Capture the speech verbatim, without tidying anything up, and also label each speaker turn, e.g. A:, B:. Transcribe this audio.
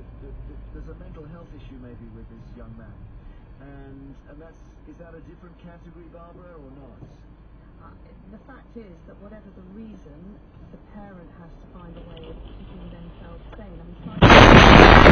A: that, that, that there's a mental health issue maybe with this young man. And, and that's, is that a different category, Barbara, or not?
B: Uh, the fact is that whatever the reason, the parent has to